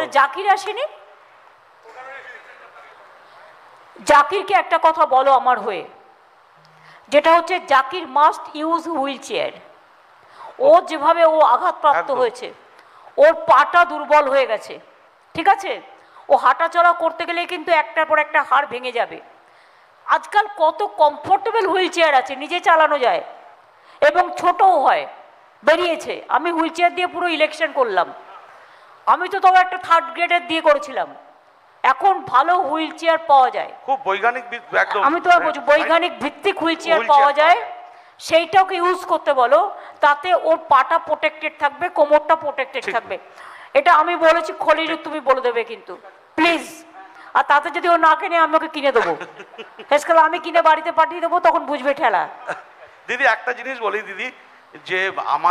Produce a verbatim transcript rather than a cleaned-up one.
তাহলে জাকির আসেনি? জাকিরকে একটা কথা বলো আমার হয়ে, যেটা হচ্ছে Zakir must use wheel chair. ও যেভাবে ও আঘাতপ্রাপ্ত হয়েছে, ওর পাটা দুর্বল হয়ে গেছে, ঠিক আছে? ও হাঁটাচলা করতে গেলে কিন্তু একটার পর একটা হাড় ভেঙে যাবে। আজকাল কত কমফোর্টেবল হুইল চেয়ার আছে, নিজে চালানো যায় এবং ছোটও হয়, বেরিয়েছে। আমি হুইল চেয়ার দিয়ে পুরো ইলেকশন করলাম। আমি তো তবে একটা থার্ড গ্রেডের দিয়ে করেছিলাম। এখন ভালো হুইল চেয়ার পাওয়া যায়, খুব বৈজ্ঞানিক একদম। আমি তো বলছি বৈজ্ঞানিক ভিত্তিক হুইল চেয়ার পাওয়া যায়, সেইটাকে ইউজ করতে বলো। তাতে ওর পাটা প্রোটেক্টেড থাকবে, কোমরটা প্রোটেক্টেড থাকবে। এটা আমি বলেছি, খলিল তুমি বলে দেবে কিন্তু প্লিজ। আর তাতে যদি ও না কিনে, আমি ওকে কিনে দেবো। হেসকাল আমি কিনে বাড়িতে পাঠিয়ে দেবো, তখন বুঝবে ঠেলা। দিদি একটা জিনিস বলি দিদি, যে আমার